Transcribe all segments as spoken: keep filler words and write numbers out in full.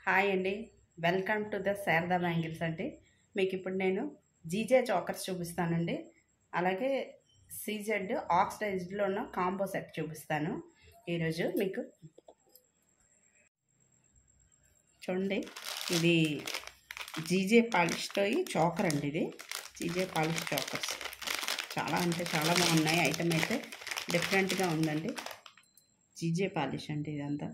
Hi అండి, welcome to the Sharada bangles అండి. మీకు ఇప్పుడు నేను జీజే చాకర్స్ చూపిస్తానండి. అలాగే సీజెడ్ ఆక్సిడైజ్డ్లో ఉన్న కాంబో సెట్ చూపిస్తాను ఈరోజు మీకు. చూడండి, ఇది జీజే పాలిష్తో ఈ చాకర్ అండి. ఇది జీజే పాలిష్ చాకర్స్ చాలా అంటే చాలా బాగున్నాయి. ఐటమ్ అయితే డిఫరెంట్గా ఉందండి. జీజే పాలిష్ అండి. ఇదంతా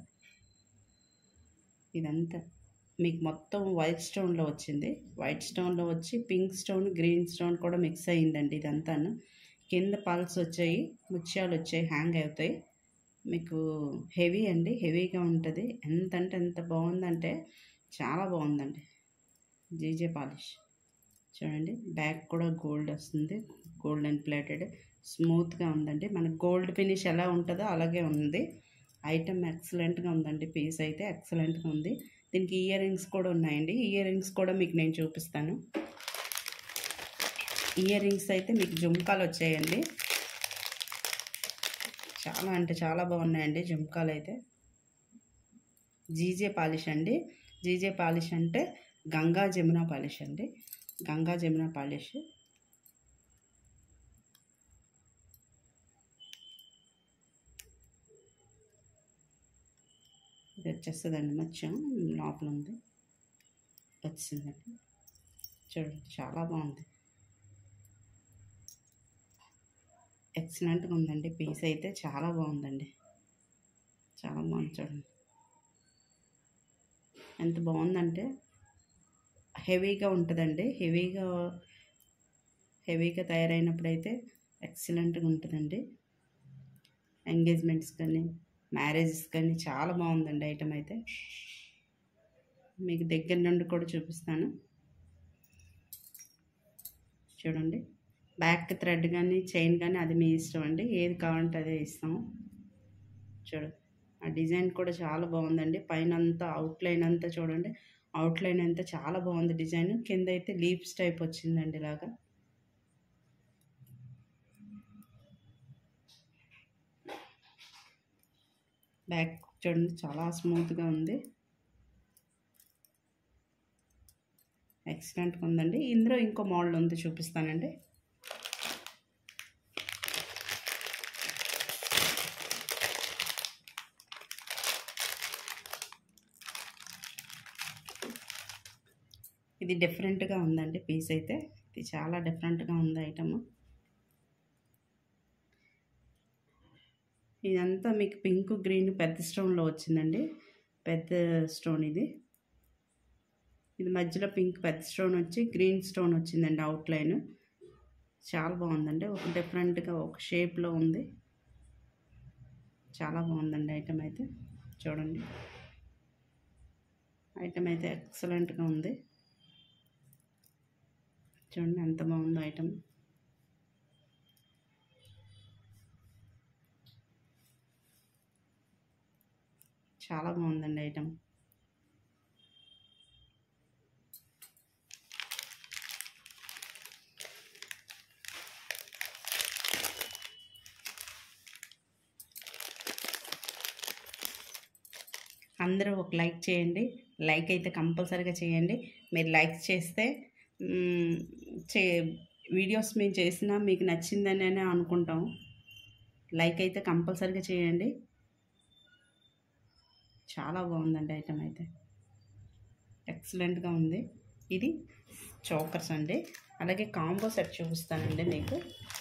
ఇదంతా మీకు మొత్తం వైట్ స్టోన్లో వచ్చింది. వైట్ స్టోన్లో వచ్చి పింక్ స్టోన్, గ్రీన్ స్టోన్ కూడా మిక్స్ అయ్యిందండి. ఇదంతాను కింద పల్స్ వచ్చాయి, ముత్యాలు వచ్చాయి, హ్యాంగ్ అవుతాయి. మీకు హెవీ అండి, హెవీగా ఉంటుంది. ఎంత అంటే ఎంత బాగుందంటే చాలా బాగుందండి జీజే పాలిష్. చూడండి, బ్యాక్ కూడా గోల్డ్ వస్తుంది, గోల్డెన్ ప్లేటెడ్, స్మూత్గా ఉందండి. మనకు గోల్డ్ ఫినిష్ ఎలా ఉంటుందో అలాగే ఉంది. ఐటమ్ ఎక్సలెంట్గా ఉందండి. పీస్ అయితే ఎక్సలెంట్గా ఉంది. దీనికి ఇయర్ రింగ్స్ కూడా ఉన్నాయండి. ఇయర్ రింగ్స్ కూడా మీకు నేను చూపిస్తాను. ఇయర్ రింగ్స్ అయితే మీకు జుమ్కాలు వచ్చాయండి. చాలా అంటే చాలా బాగున్నాయండి జుమ్కాలు అయితే. జీజే పాలిష్ అండి. జీజే పాలిష్ అంటే గంగా జమున పాలిష్ అండి. గంగా జమున పాలిష్. ఇది వచ్చేస్తుందండి, మచ్చం లోపల ఉంది, వచ్చిందండి. చూడండి, చాలా బాగుంది, ఎక్సలెంట్గా ఉందండి. పీస్ అయితే చాలా బాగుందండి, చాలా బాగుంది. చూడండి ఎంత బాగుందంటే హెవీగా ఉంటుందండి. హెవీగా హెవీగా తయారైనప్పుడైతే ఎక్సలెంట్గా ఉంటుందండి. ఎంగేజ్మెంట్స్ కానీ మ్యారేజెస్ కానీ చాలా బాగుందండి ఐటమ్ అయితే. మీకు దగ్గర నుండి కూడా చూపిస్తాను. చూడండి, బ్యాక్ థ్రెడ్ కానీ చైన్ కానీ అది మీ ఇష్టం అండి, ఏది కావాలంటే అదే ఇస్తాము. చూడండి, ఆ డిజైన్ కూడా చాలా బాగుందండి. పైన అంతా అవుట్లైన్ అంతా చూడండి, అవుట్లైన్ అంతా చాలా బాగుంది డిజైన్. కింద అయితే లీవ్స్ టైప్ వచ్చిందండి ఇలాగా. బ్యాక్ చూడండి, చాలా స్మూత్గా ఉంది, ఎక్సలెంట్గా ఉందండి. ఇందులో ఇంకో మోడల్ ఉంది, చూపిస్తానండి. ఇది డిఫరెంట్గా ఉందండి పీస్ అయితే. ఇది చాలా డిఫరెంట్గా ఉంది ఐటమ్. ఇదంతా మీకు పింక్, గ్రీన్ పెద్ద స్టోన్లో వచ్చిందండి. పెద్ద స్టోన్ ఇది. ఇది మధ్యలో పింక్ పెద్ద స్టోన్ వచ్చి గ్రీన్ స్టోన్ వచ్చిందండి అవుట్లైన్. చాలా బాగుందండి, ఒక డిఫరెంట్గా ఒక షేప్లో ఉంది. చాలా బాగుందండి ఐటమ్ అయితే. చూడండి, ఐటమ్ అయితే ఎక్సలెంట్గా ఉంది. చూడండి ఎంత బాగుందో ఐటమ్. చాలా బాగుందండి ఐటమ్. అందరూ ఒక లైక్ చేయండి. లైక్ అయితే కంపల్సరీగా చేయండి. మీరు లైక్ చేస్తే చే వీడియోస్ మేము చేసినా మీకు నచ్చిందని అనుకుంటాం. లైక్ అయితే కంపల్సరీగా చేయండి. చాలా బాగుందండి ఐటమ్ అయితే, ఎక్సలెంట్గా ఉంది. ఇది చోకర్స్ అండి. అలాగే కాంబో సెట్ చూపిస్తానండి మీకు.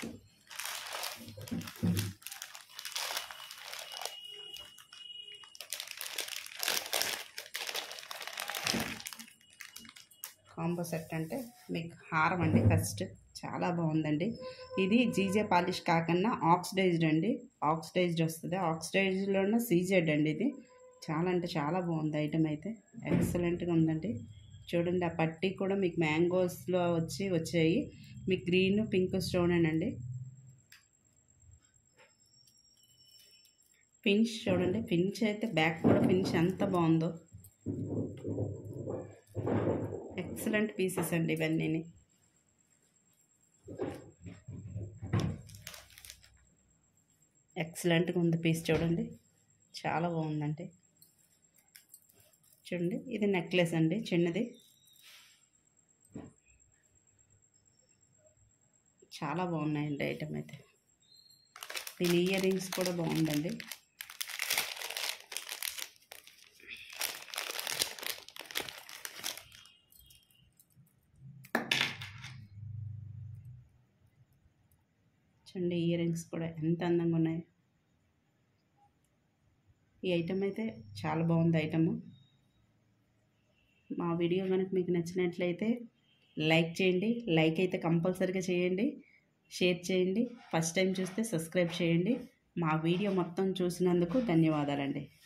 కాంబో సెట్ అంటే మీకు హారం అండి. ఫస్ట్ చాలా బాగుందండి. ఇది జీజే పాలిష్ కాకుండా ఆక్సిడైజ్డ్ అండి. ఆక్సిడైజ్డ్ వస్తుంది. ఆక్సిడైజ్డ్లోనే సీజెడ్ అండి. ఇది చాలా అంటే చాలా బాగుంది ఐటమ్ అయితే, ఎక్సలెంట్గా ఉందండి. చూడండి, ఆ పట్టీ కూడా మీకు మ్యాంగోస్లో వచ్చి వచ్చాయి. మీకు గ్రీన్, పింక్ స్టోనేనండి. ఫినిష్ చూడండి, ఫినిష్ అయితే బ్యాక్ కూడా ఫినిష్ ఎంత బాగుందో. ఎక్సలెంట్ పీసెస్ అండి ఇవన్నీ. ఎక్సలెంట్గా ఉంది పీస్. చూడండి, చాలా బాగుందండి. చూడండి, ఇది నెక్లెస్ అండి చిన్నది. చాలా బాగున్నాయండి ఐటమ్ అయితే. దీని ఇయర్ రింగ్స్ కూడా బాగుందండి. చూడండి, ఇయర్ రింగ్స్ కూడా ఎంత అందంగా ఉన్నాయి. ఈ ఐటమ్ అయితే చాలా బాగుంది ఐటమ్. మా వీడియో కనుక మీకు నచ్చినట్లయితే లైక్ చేయండి. లైక్ అయితే కంపల్సరీగా చేయండి. షేర్ చేయండి. ఫస్ట్ టైం చూస్తే సబ్స్క్రైబ్ చేయండి. మా వీడియో మొత్తం చూసినందుకు ధన్యవాదాలండి.